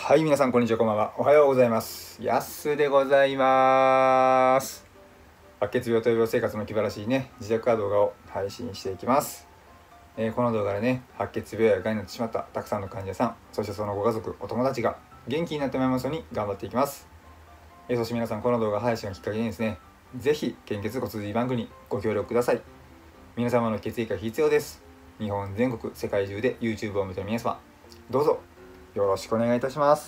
はい、皆さんこんにちは、こんばんは。おはようございます。やすでございます。白血病と病生活の気晴らしいね、自宅動画を配信していきます。この動画でね、白血病や癌になってしまったたくさんの患者さん、そしてそのご家族、お友達が元気になってもらいますように頑張っていきます。そして皆さん、この動画配信をきっかけにですね、ぜひ献血骨髄バンクにご協力ください。皆様の血液が必要です。日本全国、世界中で YouTube を見ている皆様、どうぞよろしくお願いいたします。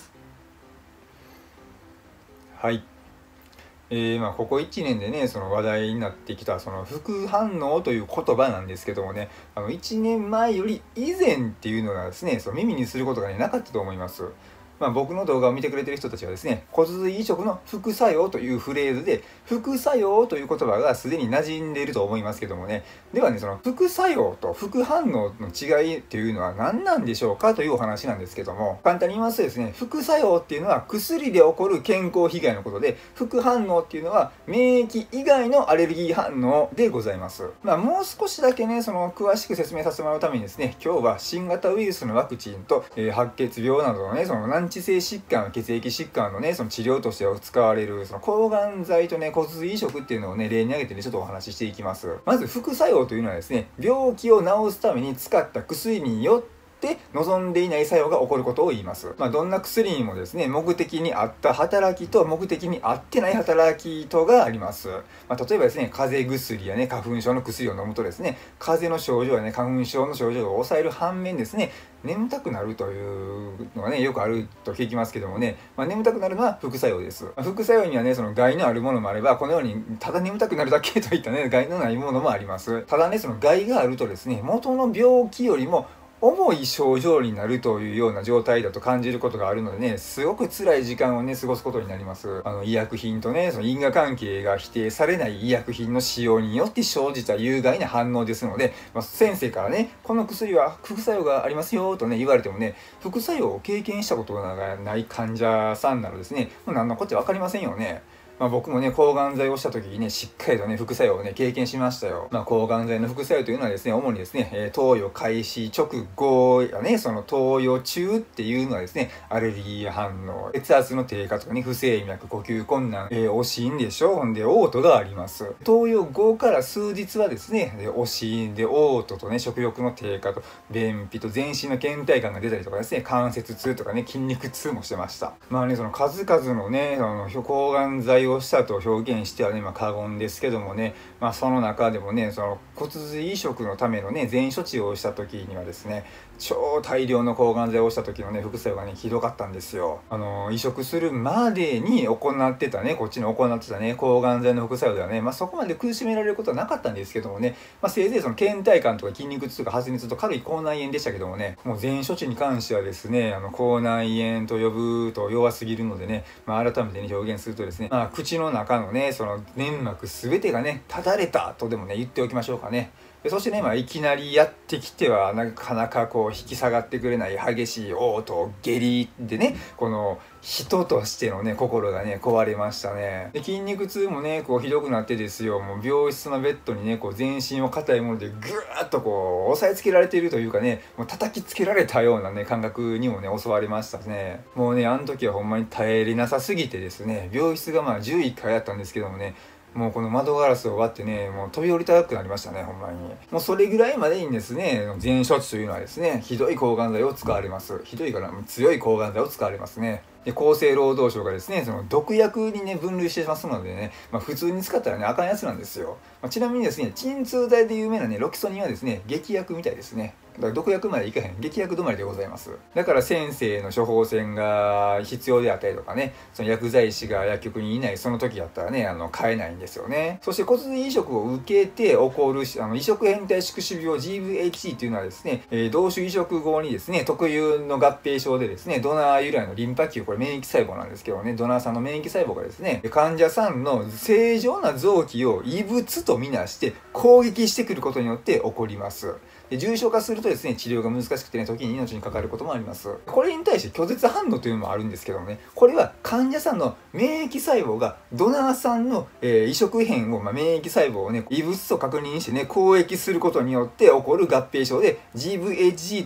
はい。ここ1年でね、その話題になってきた、その副反応という言葉なんですけどもね、1年前より以前っていうのがですね、その耳にすることがね、なかったと思います。僕の動画を見てくれてる人たちはですね、骨髄移植の副作用というフレーズで、副作用という言葉がすでに馴染んでいると思いますけどもね、ではね、その副作用と副反応の違いっていうのは何なんでしょうかというお話なんですけども、簡単に言いますとですね、副作用っていうのは薬で起こる健康被害のことで、副反応っていうのは免疫以外のアレルギー反応でございます。もう少しだけね、その詳しく説明させてもらうためにですね、今日は新型ウイルスのワクチンと、白血病などのね、その難治性疾患、血液疾患のね、その治療として使われる、その抗がん剤とね、骨髄移植っていうのをね、例に挙げてね、ちょっとお話ししていきます。まず、副作用というのはですね、病気を治すために使った薬によって望んでいない作用が起こることを言います。どんな薬にもですね、目的に合った働きと目的に合ってない働きとがあります。例えばですね、風邪薬やね、花粉症の薬を飲むとですね、風邪の症状やね、花粉症の症状を抑える反面ですね、眠たくなるというのがね、よくあると聞きますけどもね、眠たくなるのは副作用です。副作用にはね、その害のあるものもあれば、このようにただ眠たくなるだけといったね、害のないものもあります。ただね、その害があるとですね、元の病気よりも重い症状になるというような状態だと感じることがあるのでね、すごく辛い時間をね、過ごすことになります。医薬品とね、その因果関係が否定されない医薬品の使用によって生じた有害な反応ですので、先生からね、この薬は副作用がありますよとね、言われてもね、副作用を経験したことがない患者さんならですね、もう何のこっちゃ分かりませんよね。僕もね、抗がん剤をした時にね、しっかりとね、副作用をね、経験しましたよ。抗がん剤の副作用というのはですね、主にですね、投与開始直後やね、その投与中っていうのはですね、アレルギー反応、血圧の低下とかね、不整脈、呼吸困難、悪心でしょ、ほんで、嘔吐があります。投与後から数日はですね、悪心で嘔吐とね、食欲の低下と、便秘と全身の倦怠感が出たりとかですね、関節痛とかね、筋肉痛もしてました。その数々のね、抗がん剤をしたと表現してはね、過言ですけどもね、その中でもね、その骨髄移植のためのね、全処置をした時にはですね、超大量の抗がん剤をした時のね、副作用がね、ひどかったんですよ。移植するまでに行ってたね、こっちの行ってたね、抗がん剤の副作用ではね、そこまで苦しめられることはなかったんですけどもね、せいぜいその倦怠感とか筋肉痛とか発熱と軽い口内炎でしたけどもね、もう全処置に関してはですね、口内炎と呼ぶと弱すぎるのでね、改めて、ね、表現するとですね、口の中のね、その粘膜全てがね、ただれたとでもね、言っておきましょうかね。そしてね、いきなりやってきては、なかなかこう、引き下がってくれない激しい嘔吐、下痢でね、この、人としてのね、心がね、壊れましたね。で、筋肉痛もね、こう、ひどくなってですよ、もう病室のベッドにね、こう、全身を硬いものでぐーっとこう、押さえつけられているというかね、もう叩きつけられたようなね、感覚にもね、襲われましたね。もうね、あの時はほんまに耐えれなさすぎてですね、病室が11階だったんですけどもね、もうこの窓ガラスを割ってね、もう飛び降りたくなりましたね、ほんまに。もうそれぐらいまでにですね、全処置というのはですね、ひどい抗がん剤を使われます。ひどいから、強い抗がん剤を使われますね。で、厚生労働省がですね、その毒薬にね、分類してますのでね、普通に使ったらね、あかんやつなんですよ。ちなみにですね、鎮痛剤で有名なね、ロキソニンはですね、劇薬みたいですね。だから毒薬までいかへん、劇薬止まりでございます。だから先生の処方箋が必要であったりとかね、その薬剤師が薬局にいないその時だったらね、買えないんですよね。そして骨髄移植を受けて起こる移植変態宿主病 GVHD というのはですね、同種移植後にですね、特有の合併症でですね、ドナー由来のリンパ球、これ免疫細胞なんですけどね、ドナーさんの免疫細胞がですね、患者さんの正常な臓器を異物とみなして攻撃してくることによって起こります。で、重症化するとですね、治療が難しくてね、時に命に関わることもあります。これに対して拒絶反応というのもあるんですけどもね、これは患者さんの免疫細胞がドナーさんの、移植片を、免疫細胞をね、異物と確認してね、攻撃することによって起こる合併症で、GVHD とは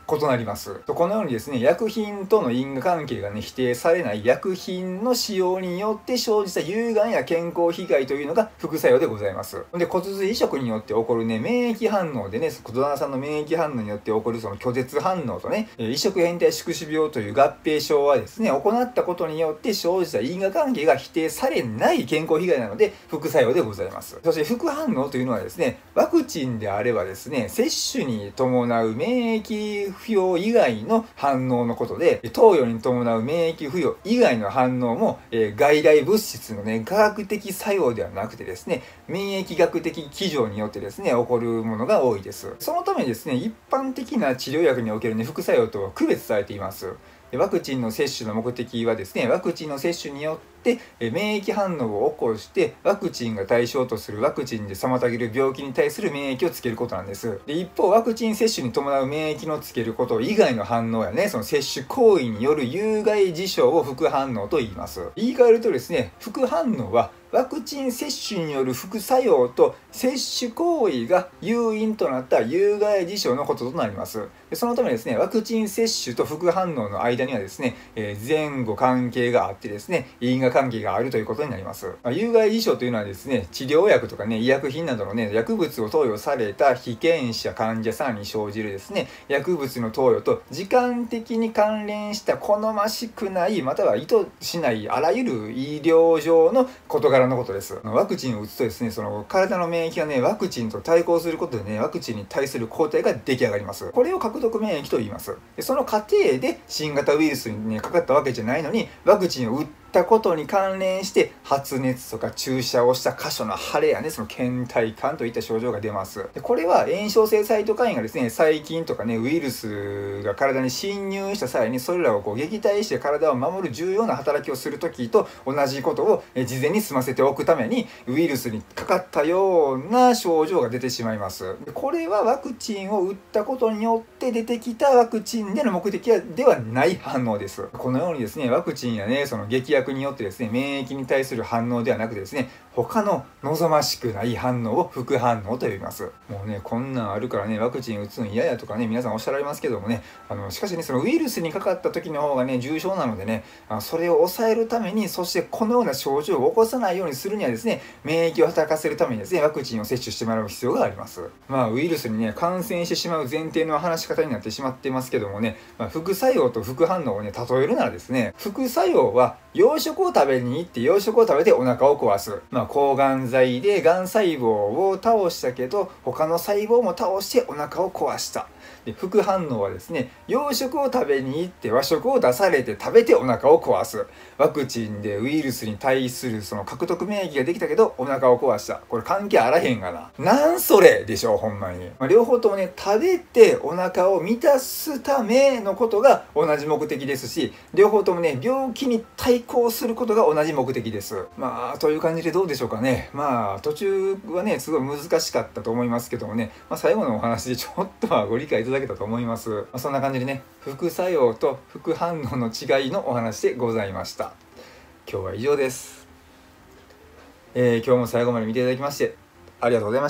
異なります。このようにですね、薬品との因果関係がね、否定されない薬品の使用によって生じた有害や健康被害というのが副作用でございます。で、骨髄移植によって起こるね、免疫反応でね、ドナーさんの免疫反応によって起こるその拒絶反応とね、移植変態宿主病という合併症はですね、行ったことによって生じた因果関係が否定されない健康被害なので、副作用でございます。そして副反応というのはですね、ワクチンであればですね、接種に伴う免疫不要以外の反応のことで、投与に伴う免疫不要以外の反応も、外来物質のね、科学的作用ではなくてですね、免疫学的基準によってですね、起こるものが多いです。そのためにですね、一般的な治療薬におけるね、副作用とは区別されています。ワクチンの接種の目的はですね、ワクチンの接種によって免疫反応を起こしてワクチンが対象とするワクチンで妨げる病気に対する免疫をつけることなんです。で、一方ワクチン接種に伴う免疫のつけること以外の反応やね、その接種行為による有害事象を副反応と言います。言い換えるとですね、副反応はワクチン接種による副作用と接種行為が誘因となった有害事象のこととなります。そのためですね、ワクチン接種と副反応の間にはですね、前後関係があってですね、因果関係があるということになります。有害事象というのはですね、治療薬とかね、医薬品などのね、薬物を投与された被験者患者さんに生じるですね、薬物の投与と時間的に関連した好ましくないまたは意図しないあらゆる医療上の事柄のことです。ワクチンを打つとですね、その体の免疫がね、ワクチンと対抗することでね、ワクチンに対する抗体が出来上がります。これを獲得免疫と言います。で、その過程で新型ウイルスにね、かかったわけじゃないのに、ワクチンを打ったことに関連して発熱とか注射をした箇所の腫れやね、その倦怠感といった症状が出ます。で、これは炎症性サイトカインがですね、細菌とかね、ウイルスが体に侵入した際にそれらをこう撃退して体を守る重要な働きをするときと同じことを事前に済ませておくためにウイルスにかかったような症状が出てしまいます。で、これはワクチンを打ったことによって出てきたワクチンでの目的ではない反応です。このようにですね、ワクチンやね、その劇薬によってですね、免疫に対する反応ではなくてですね、他の望ましくない反応を副反応と呼びます。もうね、こんなんあるからね、ワクチン打つの嫌やとかね、皆さんおっしゃられますけどもね、しかしね、そのウイルスにかかった時の方がね、重症なのでね、それを抑えるために、そしてこのような症状を起こさないようにするにはですね、免疫を働かせるためにですね、ワクチンを接種してもらう必要があります。ウイルスにね、感染してしまう前提の話し方になってしまってますけどもね、副作用と副反応をね、例えるならですね、副作用は洋食を食べに行って洋食を食べてお腹を壊す。抗がん剤でがん細胞を倒したけど、他の細胞も倒してお腹を壊した。で、副反応はですね、洋食を食べに行って和食を出されて食べてお腹を壊す。ワクチンでウイルスに対するその獲得免疫ができたけどお腹を壊した。これ関係あらへんがな。なんそれでしょ、ほんまに。両方ともね、食べてお腹を満たすためのことが同じ目的ですし、両方ともね、病気に対抗することが同じ目的です。という感じでどうでしょうかね。途中はね、すごい難しかったと思いますけどもね、最後のお話でちょっとはご理解いただけたと思います。そんな感じでね、副作用と副反応の違いのお話でございました。今日は以上です。今日も最後まで見ていただきましてありがとうございました。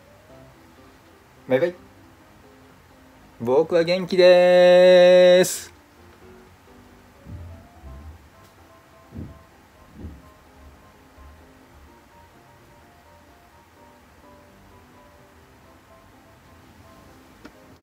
バイバイ。僕は元気です。